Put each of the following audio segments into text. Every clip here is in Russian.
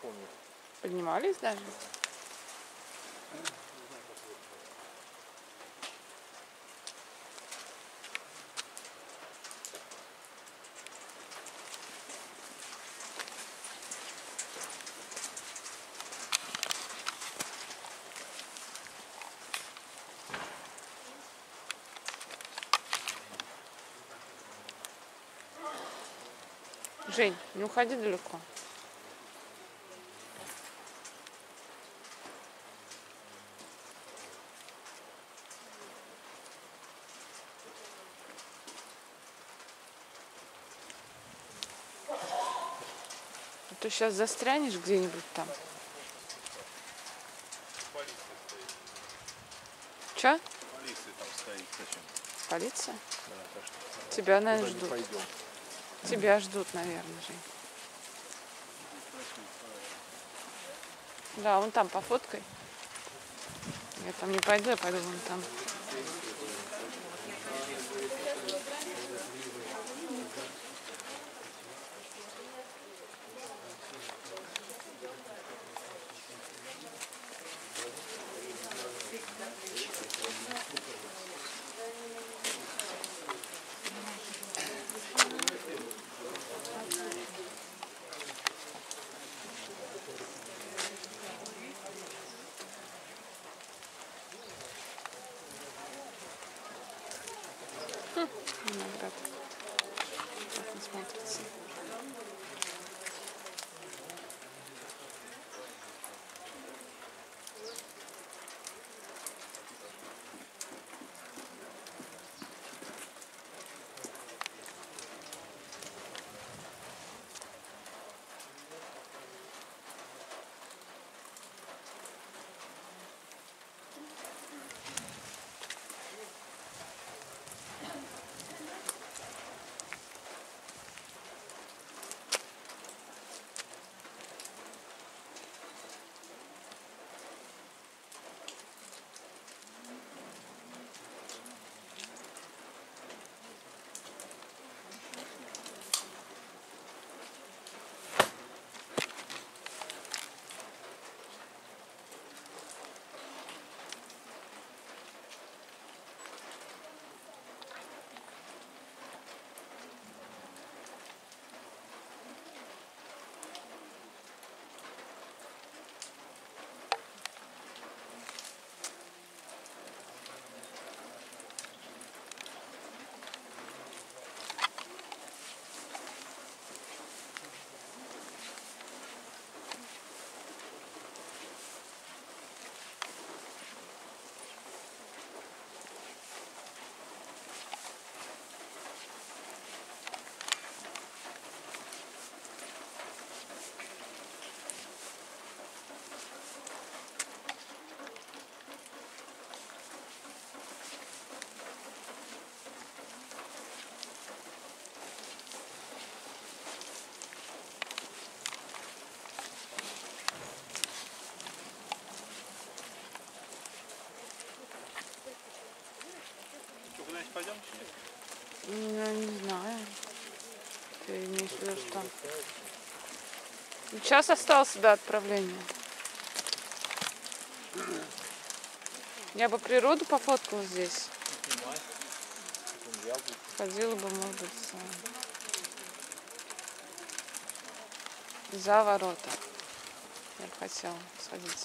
помню. Поднимались даже? Жень, не уходи далеко. А то сейчас застрянешь где-нибудь там. Че? Полиция там стоит, зачем? Полиция? Да, так что Тебя, наверное, туда не ждут. пойдем. Тебя ждут, наверное, Жень. Да, вон там пофоткай. Я там не пойду, я пойду вон там. Виноград. Как он смотрится. Куда-нибудь пойдем? Я не знаю. Ты имеешь в виду, что? Час остался до отправления. Я бы природу пофоткала здесь. Ходила бы, может быть, за ворота. Я бы хотела сходить.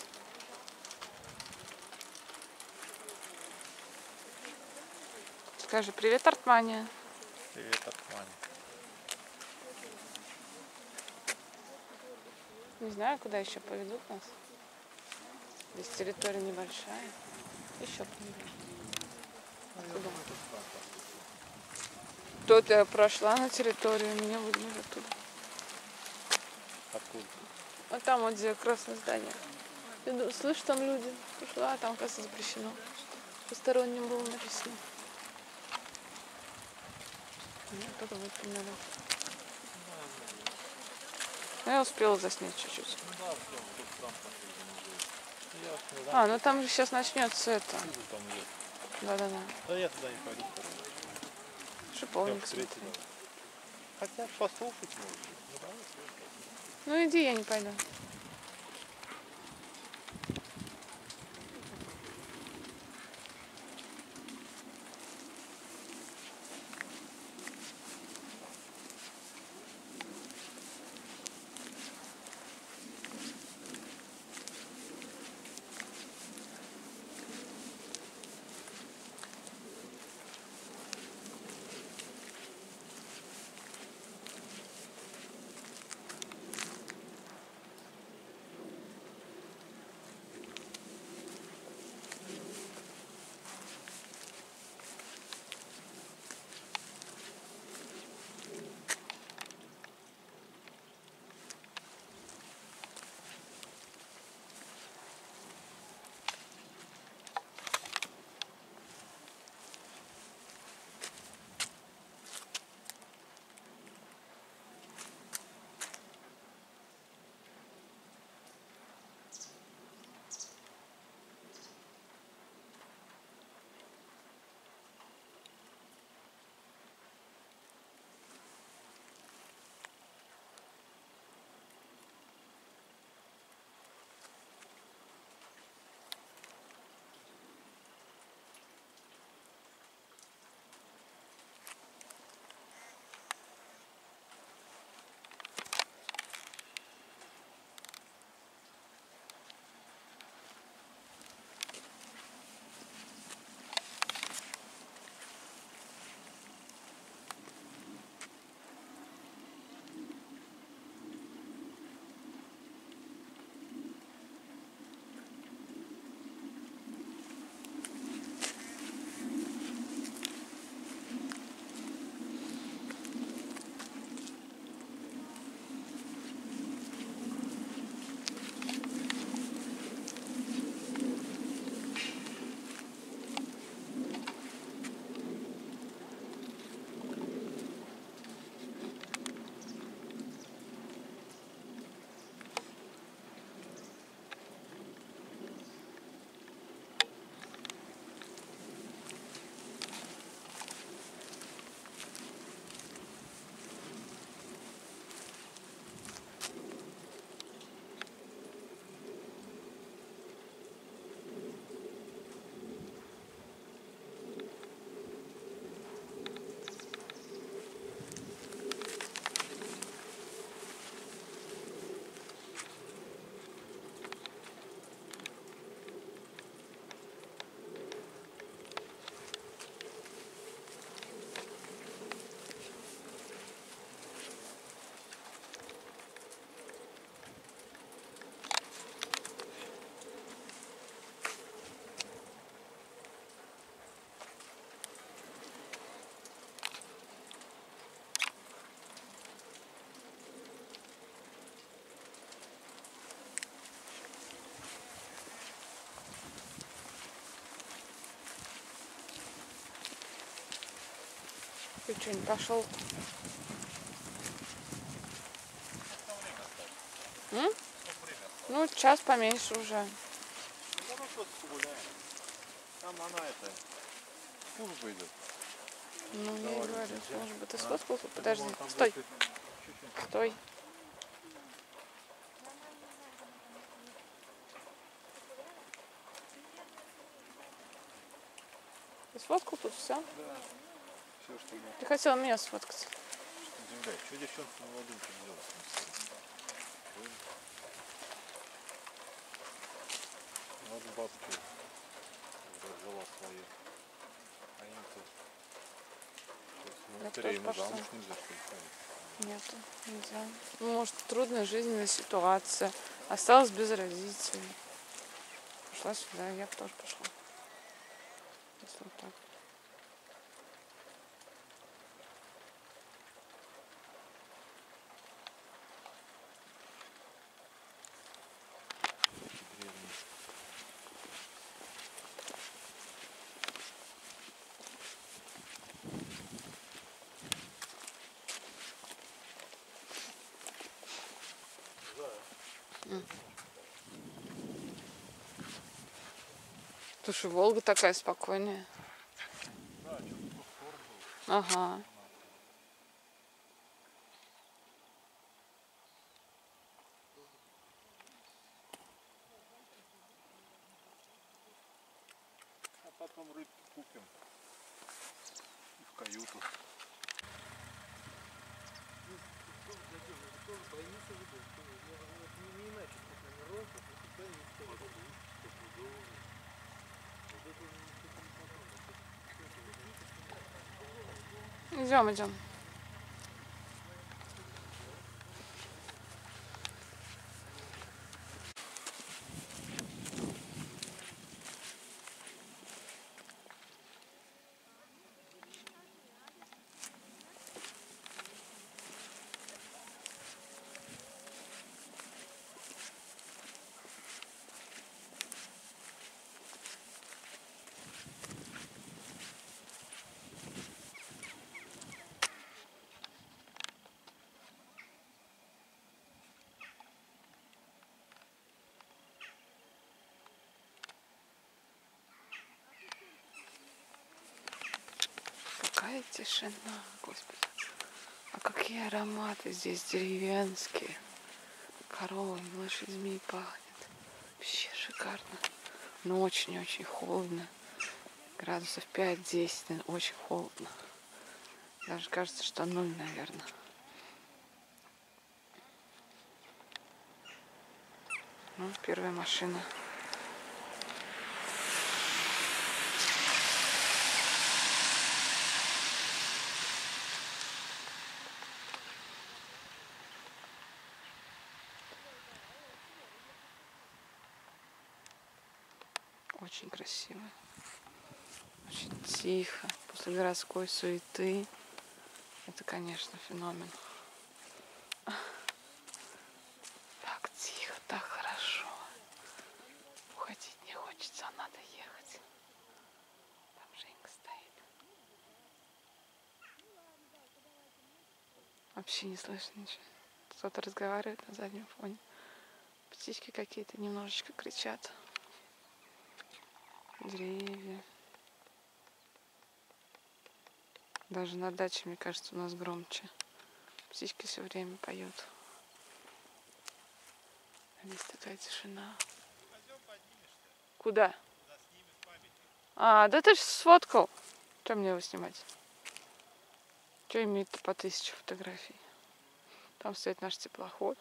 Скажи привет, Артмания. Привет, Артмания. Не знаю, куда еще поведут нас. Здесь территория небольшая. Еще поведут. Куда? Тут я прошла на территорию, меня выгнали оттуда. Откуда? Вот там вот где красное здание. Слышь, там люди. Пошла, а там, кажется, запрещено. Посторонним было написано. Кто-то выпрямили. Я успела заснять чуть-чуть. А, ну там же сейчас начнется это. Да-да-да. Да я туда не пойду. Шиповник смотри. Хотя послушать можно. Ну иди, я не пойду. Ты что, не пошел? М? Ну, час поменьше уже. Ну, мы просто погуляем. Там она это, служба идет. Ну, я и говорю, может быть, ты А, сфоткался? я Подожди, думал, там стой, будет чуть-чуть. стой. Ты сфоткал тут все? Да, все, что можно. Ты хотела меня сфоткать. Удивляет. Что девчонка на молоденьком делать? Вот бабки взяла свою. А им-то сейчас Я скорее тоже ему пошла. замуж нельзя, что ли, ходить? Нету, нельзя. Ну, может, трудная жизненная ситуация. Осталась без родителей. Пошла сюда, я бы тоже пошла. Если вот так. Древний. Слушай, Волга такая спокойная. Да, что-то повтор был. Ага. А потом рыбки купим. И в каюту. Идем, идем. Какая тишина, Господи. А какие ароматы здесь деревенские. Коровами, лошадьми пахнет. Вообще шикарно. Но очень-очень холодно. Градусов 5-10, очень холодно. Даже кажется, что 0, наверное. Ну, первая машина. Очень красиво. Очень тихо. После городской суеты. Это, конечно, феномен. Так тихо, так хорошо. Уходить не хочется, а надо ехать. Там Женька стоит. Вообще не слышно ничего. Кто-то разговаривает на заднем фоне. Птички какие-то немножечко кричат. Деревья. Даже на даче, мне кажется, у нас громче. Птички все время поют. А здесь такая тишина. Куда? А, да ты же сфоткал. Что мне его снимать? Что имеет по 1000 фотографий? Там стоит наш теплоход.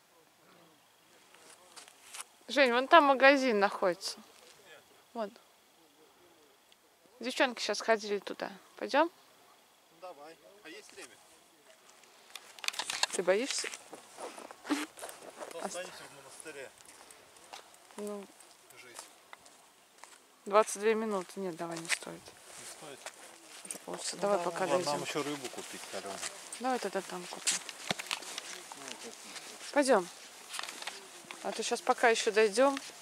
Жень, вон там магазин находится. Вон. Девчонки сейчас ходили туда. Пойдем? Ну давай. А есть время? Ты боишься? Останемся в монастыре Ну, жить. 22 минуты. Нет, давай, не стоит. Не стоит. Уже получится. Давай пока Ладно, дойдем. нам еще рыбу купить, Алена. Давай тогда там купим. Пойдем. А то сейчас пока еще дойдем.